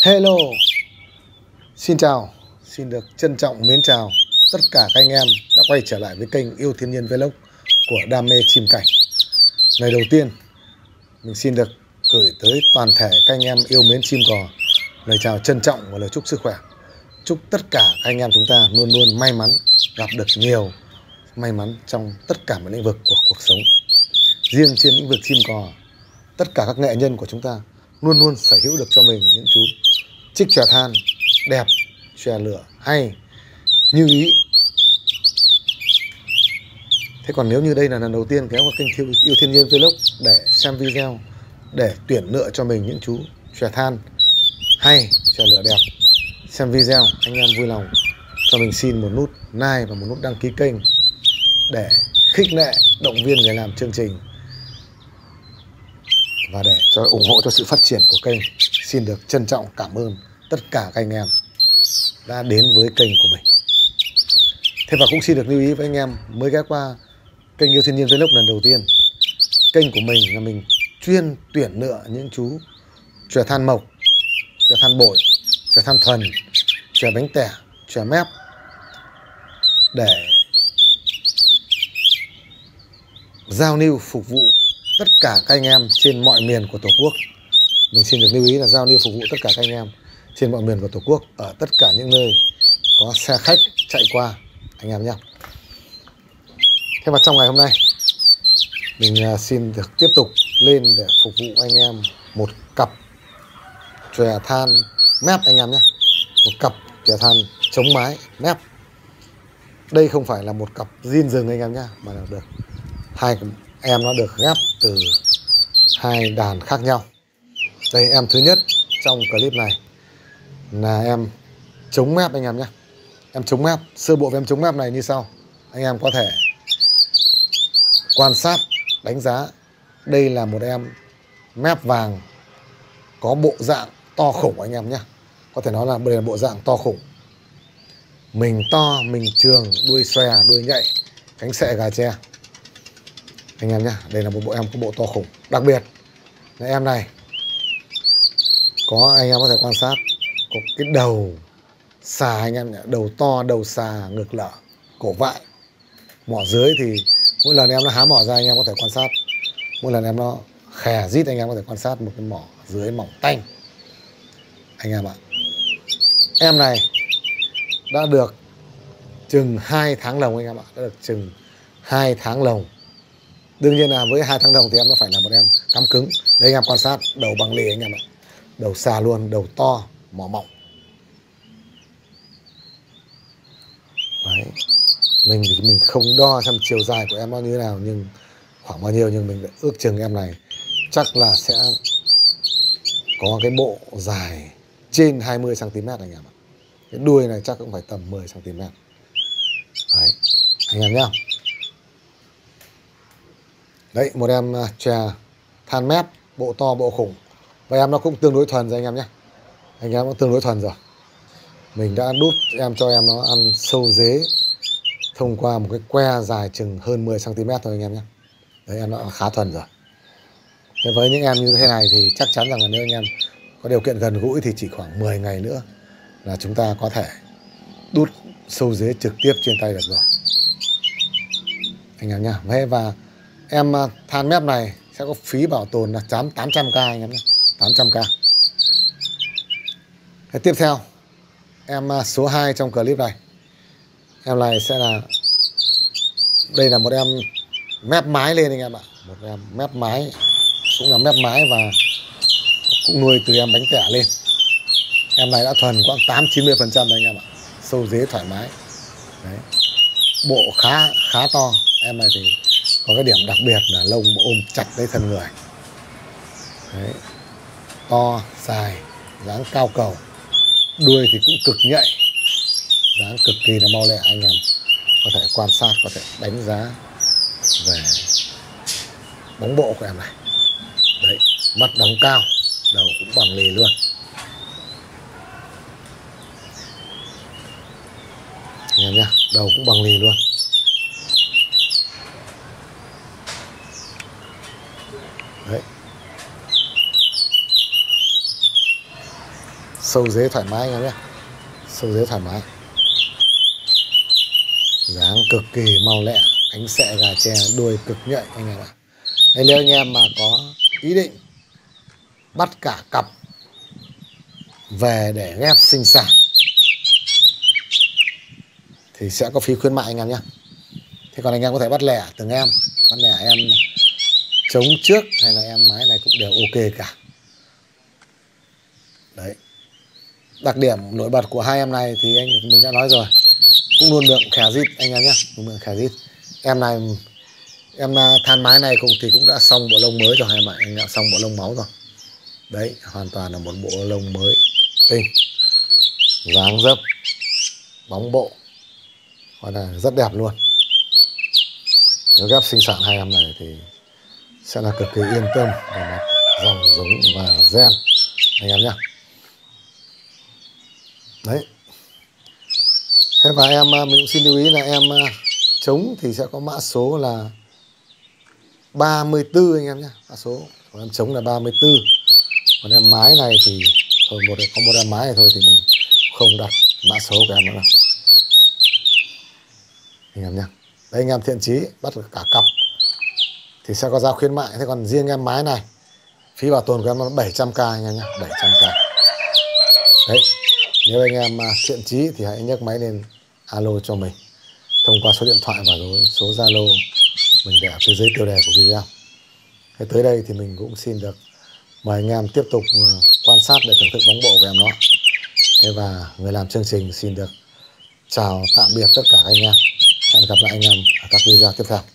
Hello, xin chào, xin được trân trọng mến chào tất cả các anh em đã quay trở lại với kênh Yêu Thiên Nhiên Vlog của Đam mê chim cảnh. Ngày đầu tiên, mình xin được gửi tới toàn thể các anh em yêu mến chim cò lời chào trân trọng và lời chúc sức khỏe. Chúc tất cả các anh em chúng ta luôn luôn may mắn, gặp được nhiều may mắn trong tất cả mọi lĩnh vực của cuộc sống. Riêng trên lĩnh vực chim cò, tất cả các nghệ nhân của chúng ta luôn luôn sở hữu được cho mình những chú trích chòe than đẹp, chòe lửa hay như ý. Thế còn nếu như đây là lần đầu tiên kéo vào kênh Yêu Thiên Nhiên Vlog để xem video, để tuyển lựa cho mình những chú chòe than hay, chòe lửa đẹp, xem video, anh em vui lòng cho mình xin một nút like và một nút đăng ký kênh để khích lệ, động viên người làm chương trình và để cho ủng hộ cho sự phát triển của kênh. Xin được trân trọng cảm ơn tất cả các anh em đã đến với kênh của mình. Thế và cũng xin được lưu ý với anh em mới ghé qua kênh Yêu Thiên Nhiên Vlog lần đầu tiên. Kênh của mình là mình chuyên tuyển lựa những chú chòe than mộc, chòe than bội, chòe than thuần, chòe bánh tẻ, chòe mép để giao lưu phục vụ tất cả các anh em trên mọi miền của Tổ quốc. Mình xin được lưu ý là giao lưu phục vụ tất cả các anh em trên mọi miền của Tổ quốc, ở tất cả những nơi có xe khách chạy qua anh em nhé. Thế mà trong ngày hôm nay mình xin được tiếp tục lên để phục vụ anh em một cặp chòe than mép anh em nhé. Một cặp chòe than chống mái mép. Đây không phải là một cặp zin rừng anh em nhé, mà là được hai em nó được ghép từ hai đàn khác nhau. Đây em thứ nhất trong clip này là em chống mép anh em nhé. Em chống mép, sơ bộ về em chống mép này như sau. Anh em có thể quan sát, đánh giá. Đây là một em mép vàng có bộ dạng to khủng anh em nhé. Có thể nói là đây là bộ dạng to khủng. Mình to, mình trường, đuôi xòe, đuôi nhạy, cánh xệ gà tre anh em nhé. Đây là một bộ em có bộ to khủng. Đặc biệt là em này có, anh em có thể quan sát, có cái đầu xà anh em nhé. Đầu to, đầu xà, ngực lở, cổ vại. Mỏ dưới thì mỗi lần em nó há mỏ ra anh em có thể quan sát. Mỗi lần em nó khè rít anh em có thể quan sát một cái mỏ dưới mỏng tanh anh em ạ. Em này đã được chừng 2 tháng lồng anh em ạ. Đã được chừng 2 tháng lồng. Đương nhiên là với 2 tháng lồng thì em nó phải là một em cắm cứng. Đây anh em quan sát, đầu bằng lì anh em ạ. Đầu xà luôn, đầu to, mỏ mỏng. Đấy. Mình thì mình không đo xem chiều dài của em bao nhiêu nào, nhưng khoảng bao nhiêu, nhưng mình đã ước chừng em này chắc là sẽ có cái bộ dài trên 20 cm anh em ạ. Cái đuôi này chắc cũng phải tầm 10 cm. Đấy, anh em nhá. Đấy, một em chòe than mép, bộ to, bộ khủng. Và em nó cũng tương đối thuần rồi anh em nhé. Anh em cũng tương đối thuần rồi. Mình đã đút em cho em nó ăn sâu dế thông qua một cái que dài chừng hơn 10 cm thôi anh em nhé. Đấy, em nó khá thuần rồi. Thế với những em như thế này thì chắc chắn rằng là nếu anh em có điều kiện gần gũi thì chỉ khoảng 10 ngày nữa là chúng ta có thể đút sâu dế trực tiếp trên tay được rồi anh em nhé. Và em than mép này sẽ có phí bảo tồn là 800k anh em nhé. 800k. Thế tiếp theo em số 2 trong clip này. Em này sẽ là, đây là một em mép mái lên anh em ạ. Một em mép mái, cũng là mép mái và cũng nuôi từ em bánh tẻ lên. Em này đã thuần khoảng 80-90% rồi anh em ạ. Sâu dế thoải mái. Đấy. Bộ khá to. Em này thì có cái điểm đặc biệt là lông bộ ôm chặt lấy thân người. Đấy. To, dài, dáng cao cầu. Đuôi thì cũng cực nhạy, dáng cực kỳ là mau lẹ. Anh em có thể quan sát, có thể đánh giá về bóng bộ của em này. Đấy, mắt đóng cao, đầu cũng bằng lì luôn. Anh em nhá, đầu cũng bằng lì luôn. Đấy. sâu dế thoải mái anh em nhé. Sâu dế thoải mái, dáng cực kỳ mau lẹ, cánh xẹ gà tre, đuôi cực nhạy anh em ạ. Đấy, nếu anh em mà có ý định bắt cả cặp về để ghép sinh sản thì sẽ có phí khuyến mại anh em nhé. Thế còn anh em có thể bắt lẻ từng em, bắt lẻ em trống trước hay là em mái này cũng đều ok cả. Đấy, đặc điểm nổi bật của hai em này thì mình đã nói rồi, cũng luôn miệng khè rít anh em nhé, luôn miệng khè rít. Em này, em than mái này thì cũng đã xong bộ lông mới rồi em ạ, anh đã xong bộ lông máu rồi. Đấy, hoàn toàn là một bộ lông mới tinh, dáng dấp, bóng bộ, gọi là rất đẹp luôn. Nếu ghép sinh sản hai em này thì sẽ là cực kỳ yên tâm về mặt dòng giống và gen anh em nhé. Đấy. Thế và em mình cũng xin lưu ý là em trống thì sẽ có mã số là 34 anh em nhé. Mã số của em trống là 34. Còn em mái này thì thôi, có một em mái này thôi thì mình không đặt mã số của em nữa đâu anh em nhé. Đấy, anh em thiện chí bắt được cả cặp thì sẽ có giá khuyến mại. Thế còn riêng em mái này, phí bảo tồn của em là 700k anh em nhé, 700k. Đấy, nếu anh em thiện chí thì hãy nhấc máy lên alo cho mình thông qua số điện thoại và số Zalo mình để ở phía dưới tiêu đề của video. Thế tới đây thì mình cũng xin được mời anh em tiếp tục quan sát để thưởng thức bóng bộ của em nó. Thế và người làm chương trình xin được chào tạm biệt tất cả anh em. Hẹn gặp lại anh em ở các video tiếp theo.